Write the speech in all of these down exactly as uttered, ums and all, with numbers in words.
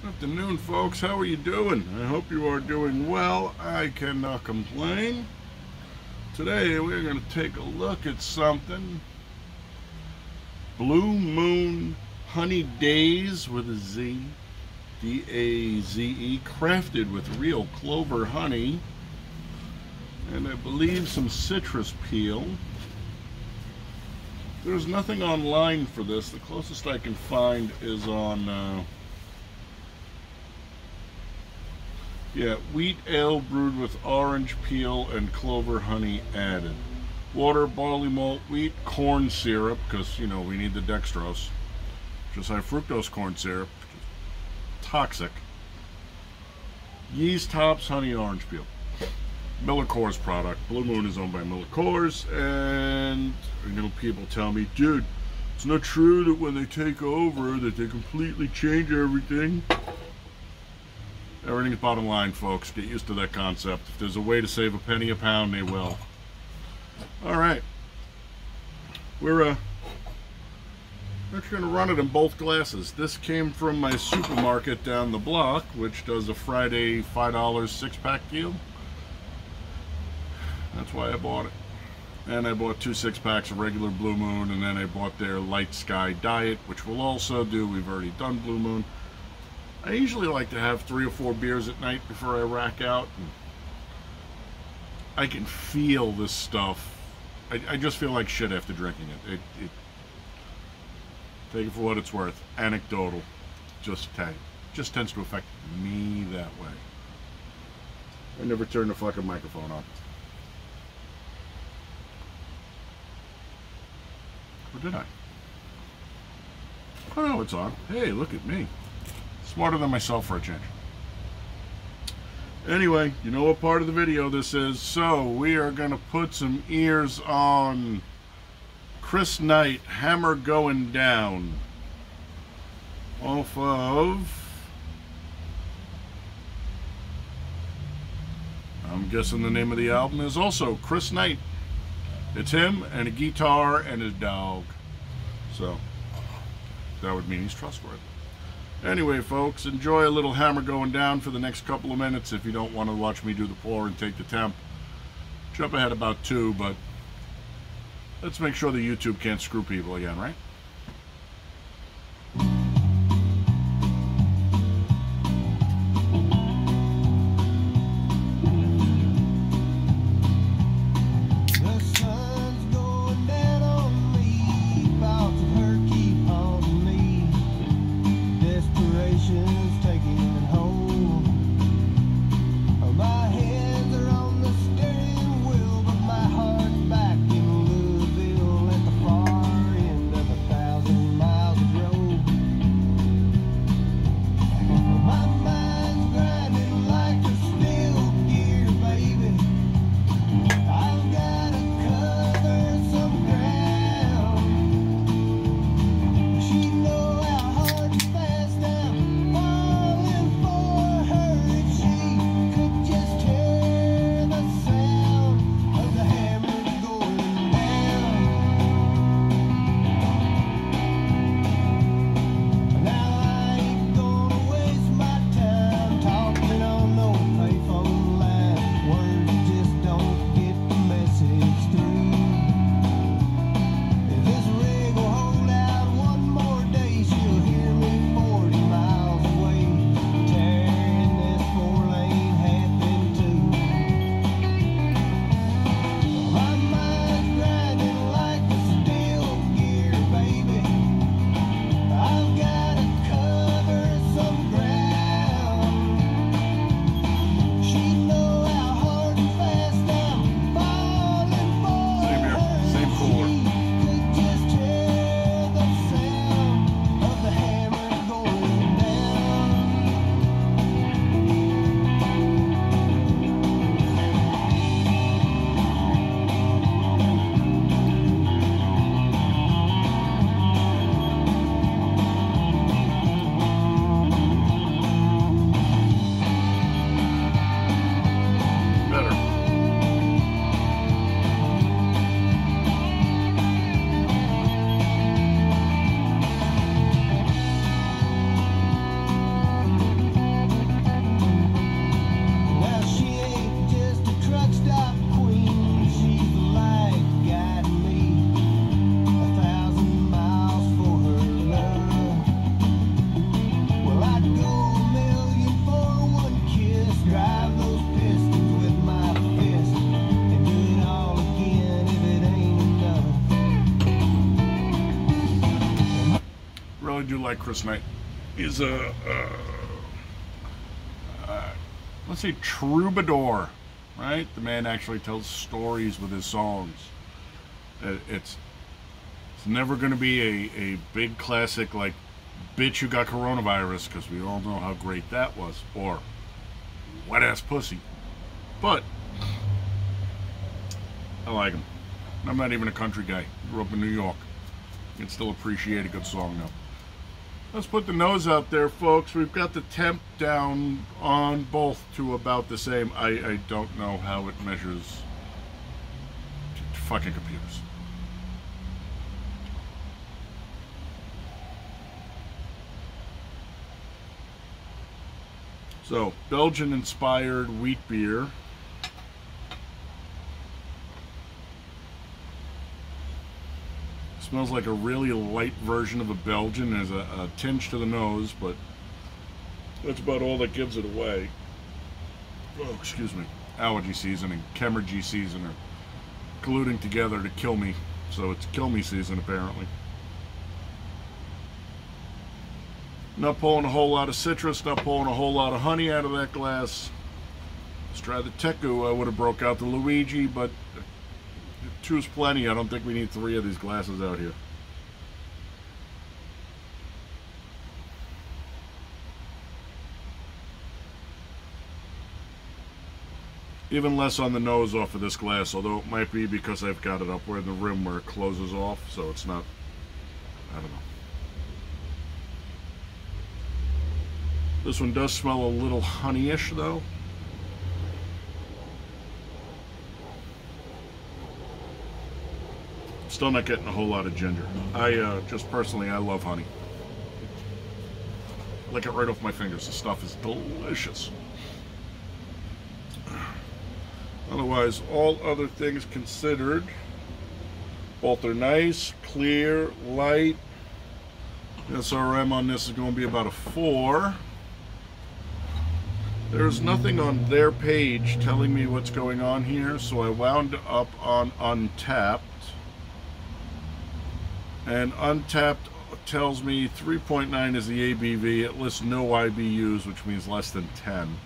Afternoon, folks. How are you doing? I hope you are doing well. I cannot complain. Today we're going to take a look at something. Blue Moon Honey Daze with a Z. D A Z E. Crafted with real clover honey. And I believe some citrus peel. There's nothing online for this. The closest I can find is on... Uh, Yeah, wheat ale brewed with orange peel and clover honey added. Water, barley malt, wheat, corn syrup, because, you know, we need the dextrose. Just high fructose corn syrup, which is toxic. Yeast, hops, honey, orange peel. Miller Coors product. Blue Moon is owned by Miller Coors, and, you know, people tell me, dude, it's not true that when they take over that they completely change everything. Everything's bottom line, folks. Get used to that concept. If there's a way to save a penny a pound, they will. All right. We're uh, actually going to run it in both glasses. This came from my supermarket down the block, which does a Friday five dollar six-pack deal. That's why I bought it. And I bought two six-packs of regular Blue Moon, and then I bought their Light Sky Diet, which we'll also do. We've already done Blue Moon. I usually like to have three or four beers at night before I rack out. I can feel this stuff. I, I just feel like shit after drinking it. It, it. Take it for what it's worth. Anecdotal. Just, just tends to affect me that way. I never turn the fucking microphone on. Or did I? Oh no, it's on. Hey, look at me. Smarter than myself for a change. Anyway, you know what part of the video this is. So, we are going to put some ears on Chris Knight, Hammer Going Down. Off of... I'm guessing the name of the album is also Chris Knight. It's him and a guitar and his dog. So, that would mean he's trustworthy. Anyway, folks, enjoy a little Hammer Going Down for the next couple of minutes. If you don't want to watch me do the pour and take the temp, jump ahead about two, but let's make sure the YouTube can't screw people again, right? She know how hard to pass down. like Chris Knight. He's a, uh, uh, let's say, troubadour, right? The man actually tells stories with his songs. It, it's it's never going to be a, a big classic like Bitch You Got Coronavirus, because we all know how great that was, or Wet Ass Pussy. But I like him. I'm not even a country guy. Grew up in New York. You can still appreciate a good song though. Let's put the nose out there, folks. We've got the temp down on both to about the same. I, I don't know how it measures fucking computers. So, Belgian-inspired wheat beer. Smells like a really light version of a Belgian. There's a, a tinge to the nose, but that's about all that gives it away. Oh, excuse me. Allergy season and Chemergy season are colluding together to kill me. So it's kill me season, apparently. Not pulling a whole lot of citrus, not pulling a whole lot of honey out of that glass. Let's try the Teku. I would have broke out the Luigi, but two's plenty. I don't think we need three of these glasses out here. Even less on the nose off of this glass, although it might be because I've got it up where the rim where it closes off, so it's not, I don't know. This one does smell a little honeyish though. Still not getting a whole lot of ginger. I uh, just personally, I love honey. Lick it right off my fingers. The stuff is delicious. Otherwise, all other things considered, both are nice, clear, light. The S R M on this is going to be about a four. There's nothing on their page telling me what's going on here, so I wound up on Untapped. And Untapped tells me three point nine is the A B V. It lists no I B Us, which means less than ten.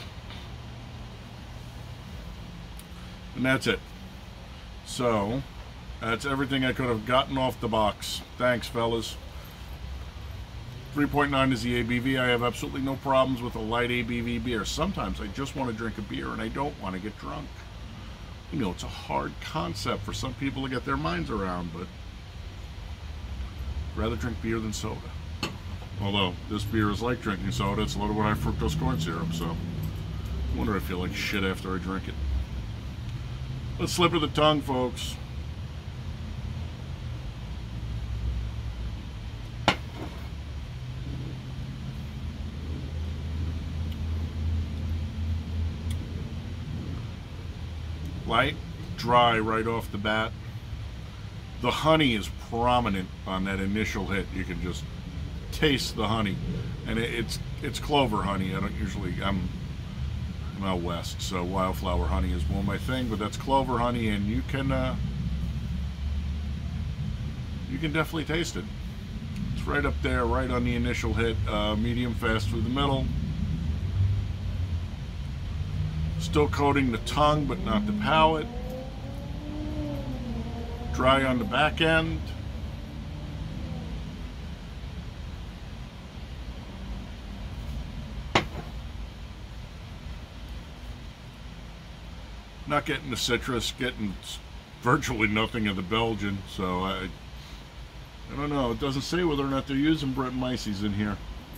And that's it. So, that's everything I could have gotten off the box. Thanks, fellas. three point nine is the A B V. I have absolutely no problems with a light A B V beer. Sometimes I just want to drink a beer and I don't want to get drunk. You know, it's a hard concept for some people to get their minds around, but I'd rather drink beer than soda. Although, this beer is like drinking soda. It's loaded with high fructose corn syrup, so I wonder if I feel like shit after I drink it. Let's slip of the tongue, folks. Light, dry right off the bat. The honey is prominent on that initial hit. You can just taste the honey, and it, it's it's clover honey. I don't usually I'm I'm out west, so wildflower honey is more my thing, but that's clover honey, and you can uh, you can definitely taste it. It's right up there, right on the initial hit. Uh, medium fast through the middle. Still coating the tongue, but not the palate. Dry on the back end. Not getting the citrus, getting virtually nothing of the Belgian, so I, I don't know. It doesn't say whether or not they're using Brettanomyces in here.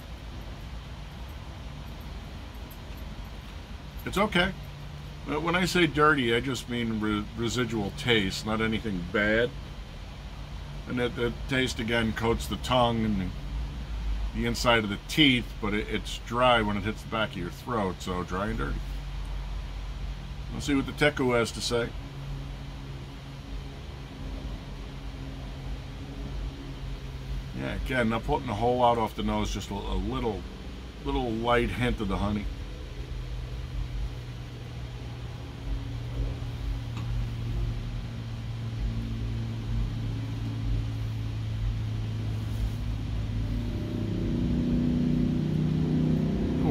It's okay. But when I say dirty, I just mean re residual taste, not anything bad. And that, that taste again coats the tongue and the, the inside of the teeth, but it, it's dry when it hits the back of your throat, so dry and dirty. Let's see what the Teku has to say. Yeah, again, not putting a whole lot off the nose, just a, a little, little light hint of the honey.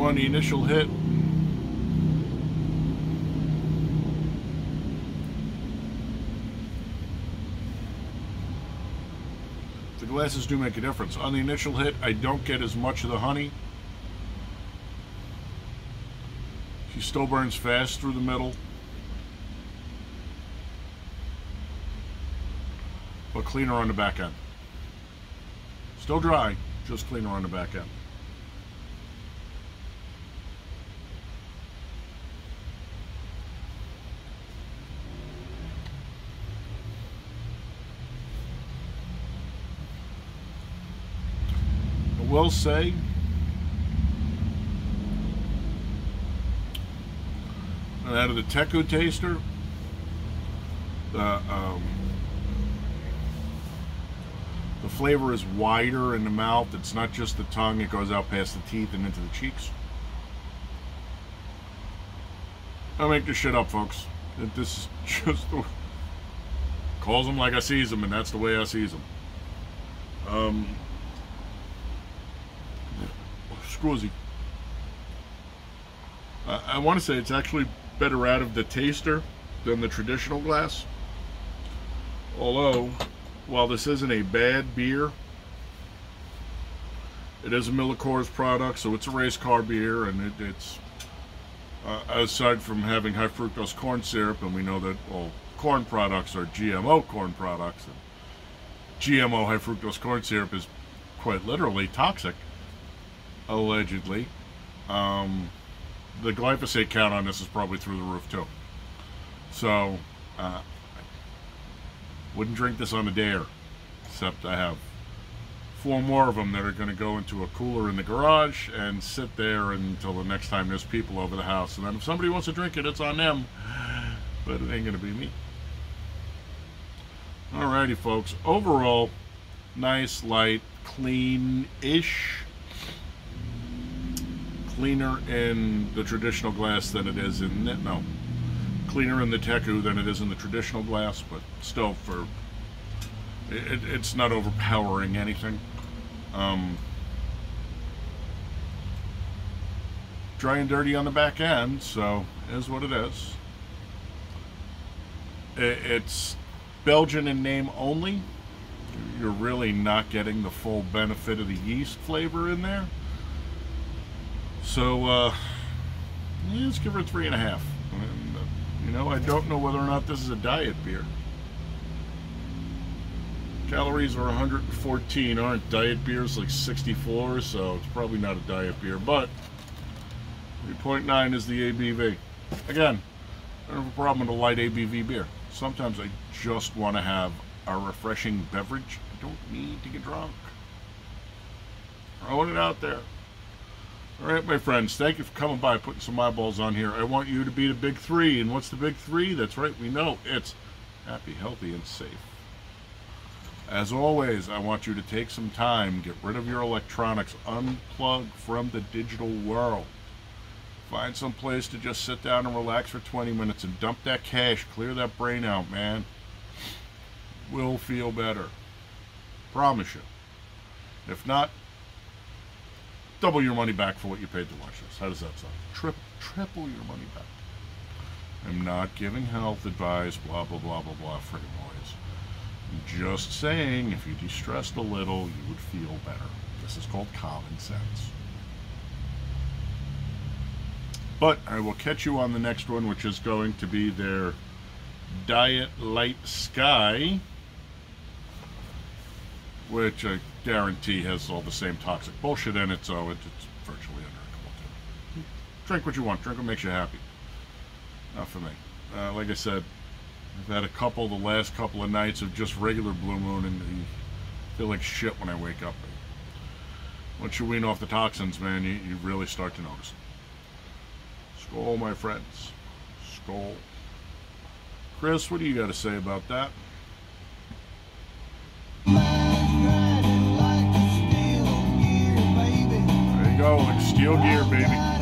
on the initial hit, the glasses do make a difference. On the initial hit, I don't get as much of the honey. She still burns fast through the middle, but cleaner on the back end. Still dry, just cleaner on the back end. I will say, out of the Teku taster, the um, the flavor is wider in the mouth. It's not just the tongue; it goes out past the teeth and into the cheeks. I make this shit up, folks. This is just the, calls them like I sees them, and that's the way I sees them. Um, Screwsy. Uh, I want to say it's actually better out of the taster than the traditional glass. Although, while this isn't a bad beer, it is a Miller Coors product, so it's a race car beer, and it, it's uh, aside from having high fructose corn syrup, and we know that all corn products are G M O corn products, and G M O high fructose corn syrup is quite literally toxic, allegedly. Um, the glyphosate count on this is probably through the roof too. So, uh, wouldn't drink this on a dare, except I have four more of them that are going to go into a cooler in the garage and sit there until the next time there's people over the house. And then if somebody wants to drink it, it's on them, but it ain't going to be me. Alrighty, folks. Overall, nice, light, clean-ish. Cleaner in the traditional glass than it is in it. No, cleaner in the Teku than it is in the traditional glass, but still, for it, it's not overpowering anything. Um, dry and dirty on the back end, so it is what it is. It, it's Belgian in name only. You're really not getting the full benefit of the yeast flavor in there. So, uh, yeah, let's give her a three and a half. And, uh, you know, I don't know whether or not this is a diet beer. Calories are one hundred fourteen. Aren't diet beers like sixty-four? So it's probably not a diet beer. But three point nine is the A B V. Again, I don't have a problem with a light A B V beer. Sometimes I just want to have a refreshing beverage. I don't need to get drunk. Throwing it out there. All right, my friends, thank you for coming by, putting some eyeballs on here. I want you to be the big three. And what's the big three? That's right, we know it's happy, healthy, and safe. As always, I want you to take some time, get rid of your electronics, unplug from the digital world. Find some place to just sit down and relax for twenty minutes and dump that cash, clear that brain out, man. Will feel better. Promise you. If not, double your money back for what you paid to watch this. How does that sound? Triple, triple your money back. I'm not giving health advice, blah, blah, blah, blah, blah, friggin' noise. I'm just saying, if you de-stressed a little, you would feel better. This is called common sense. But I will catch you on the next one, which is going to be their Diet Light Sky, which I guarantee has all the same toxic bullshit in it, so it, it's virtually undrinkable too. Drink what you want. Drink what makes you happy. Not for me. Uh, like I said, I've had a couple the last couple of nights of just regular Blue Moon, and I feel like shit when I wake up. Once you wean off the toxins, man, you, you really start to notice it. Skol, my friends. Skol. Chris, what do you got to say about that? There you go, like steel gear, baby.